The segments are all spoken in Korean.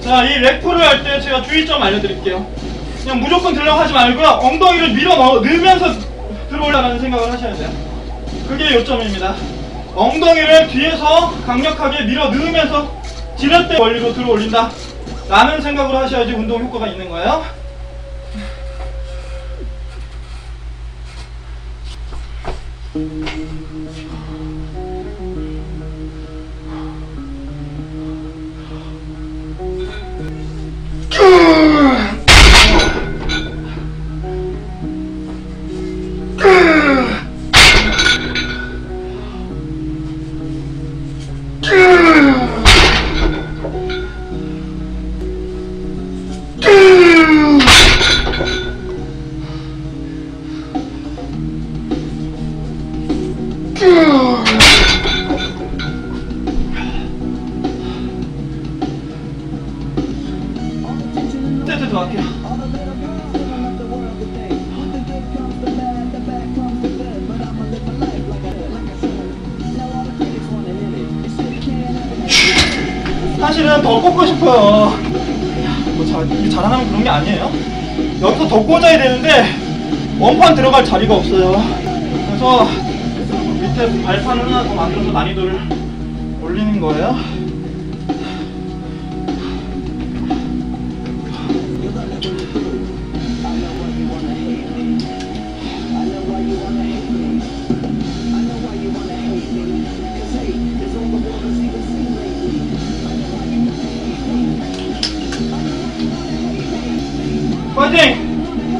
자, 이 렉풀을 할 때 제가 주의점 알려드릴게요. 그냥 무조건 들려고 하지 말고요. 엉덩이를 밀어 넣으면서 들어올라가는 생각을 하셔야 돼요. 그게 요점입니다. 엉덩이를 뒤에서 강력하게 밀어 넣으면서 지렛대 원리로 들어올린다 라는 생각으로 하셔야지 운동 효과가 있는 거예요. 세트 더 할게요. 사실은 더 꽂고 싶어요. 뭐 이게 자랑하면 그런 게 아니에요. 여기서 더 꽂아야 되는데 원판 들어갈 자리가 없어요. 그래서 밑에 발판을 하나 더 만들어서 난이도를 올리는 거예요. 파이팅!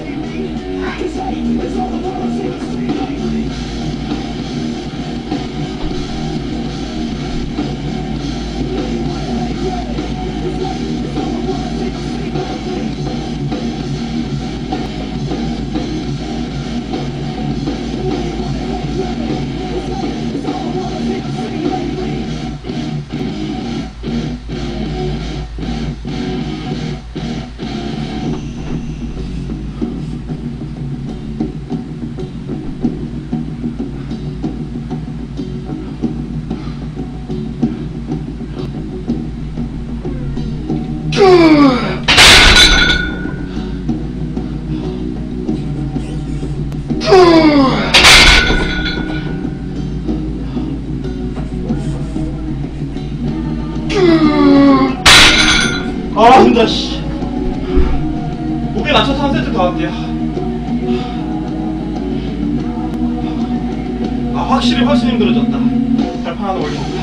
아, 진짜 씨. 목에 맞춰서 한 세트 더 할게요. 아, 확실히 훨씬 힘들어졌다. 발판 하나 올리고.